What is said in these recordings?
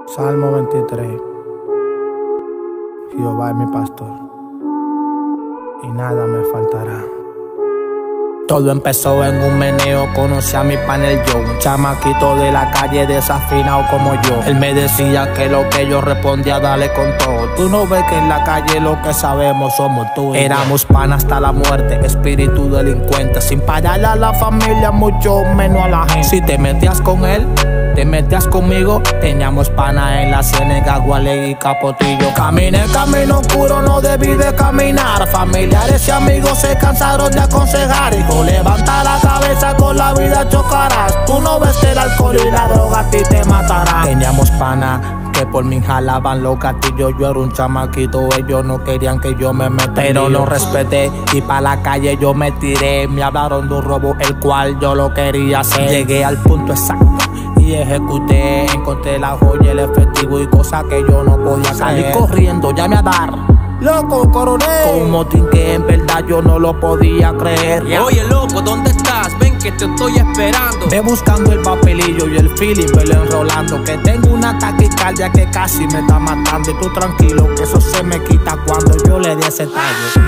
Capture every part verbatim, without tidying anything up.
Salmo veintitrés. Jehová es mi pastor, y nada me faltará. Todo empezó en un meneo, conocí a mi panel yo, un chamaquito de la calle desafinado como yo. Él me decía que lo que yo respondía, dale con todo. Tú no ves que en la calle lo que sabemos somos tú y éramos pan hasta la muerte, espíritu delincuente, sin pararle a la familia, mucho menos a la gente. Si te metías con él, te metías conmigo, teníamos pana en la Ciénega, Gualey y Capotillo. Caminé camino oscuro, no debí de caminar. Familiares y amigos se cansaron de aconsejar. Hijo, levanta la cabeza, con la vida chocarás. Tú no ves que el alcohol y la droga a ti te matarán. Teníamos pana que por mí jalaban los gatillos. Yo era un chamaquito, ellos no querían que yo me metiera, pero no respeté y pa' la calle yo me tiré. Me hablaron de un robo, el cual yo lo quería hacer. Llegué al punto exacto y ejecuté, encontré la joya, el efectivo y cosas que yo no podía salir corriendo, llamé a dar loco coronel con un motín que en verdad yo no lo podía creer. Yeah. Oye loco, ¿dónde estás? Ven que te estoy esperando. Ve buscando el papelillo y el feeling me lo enrolando, que tengo una taquicardia que casi me está matando. Y tú tranquilo que eso se me quita cuando yo le dé ese tallo.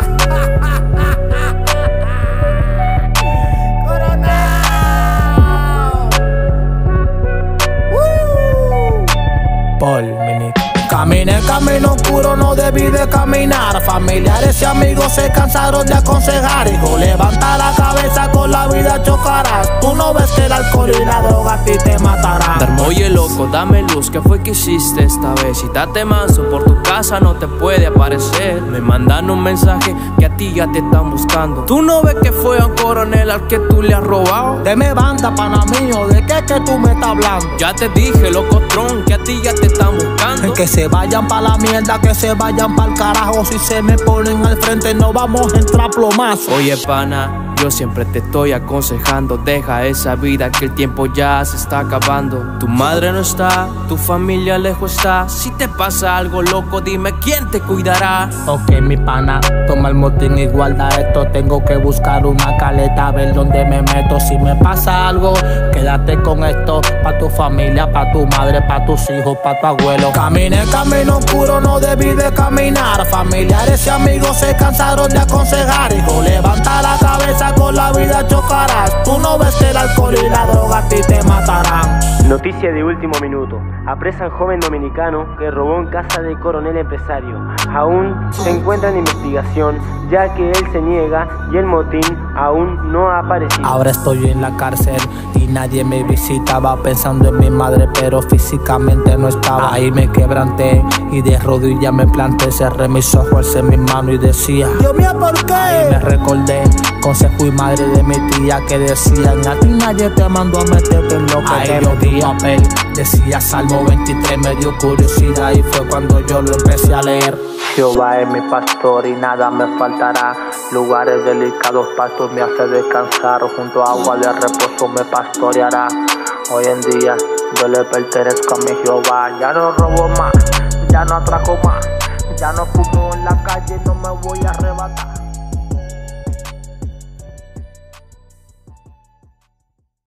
Paul Minic. Caminé camino oscuro, no debí de caminar. Familiares y amigos se cansaron de aconsejar. Hijo, levanta la cabeza, con la vida chocarás. Tú no ves que el alcohol y la droga a ti te matarán. Oye loco, dame luz, ¿qué fue que hiciste esta vez? Si date manso, por tu casa no te puede aparecer. Me mandan un mensaje que a ti ya te están buscando. ¿Tú no ves que fue a un coronel al que tú le has robado? Deme banda, pana mío, ¿de qué que tú me estás hablando? Ya te dije, locotrón, que a ti ya te están buscando. Que se vayan pa' la mierda, que se vayan pa'l carajo. Si se me ponen al frente no vamos a entrar plomazo. Oye pana, yo siempre te estoy aconsejando, deja esa vida que el tiempo ya se está acabando. Tu madre no está, tu familia lejos está. Si te pasa algo loco, dime quién te cuidará. Ok mi pana, toma el motín y guarda esto. Tengo que buscar una caleta, a ver dónde me meto. Si me pasa algo, quédate con esto. Pa' tu familia, pa' tu madre, pa' tus hijos, pa' tu abuelo. Caminé camino oscuro, no debí de caminar. Familiares y amigos se cansaron de aconsejar. Hijo, levanta la cabeza, con la vida chocarás. Tú no ves que el alcohol y la droga a ti te matarán. Noticia de último minuto. Apresan joven dominicano que robó en casa de coronel empresario. Aún se encuentra en investigación, ya que él se niega y el motín aún no ha aparecido. Ahora estoy en la cárcel y nadie me visitaba, pensando en mi madre pero físicamente no estaba. Ahí me quebranté y de rodillas me planté, cerré mis ojos, alcé mis manos y decía: Dios mío, ¿por qué? Ahí me recordé consejo y madre de mi tía que decían: a ti nadie te mandó a meterte en lo que ahí te yo di papel, decía Salmo veintitrés, me dio curiosidad y fue cuando yo lo empecé a leer. Jehová es mi pastor y nada me faltará. Lugares delicados, pastos me hace descansar. Junto a agua de reposo me pastoreará. Hoy en día yo le pertenezco a mi Jehová. Ya no robo más, ya no atraco más, ya no fumo en la calle, no me voy a arrebatar.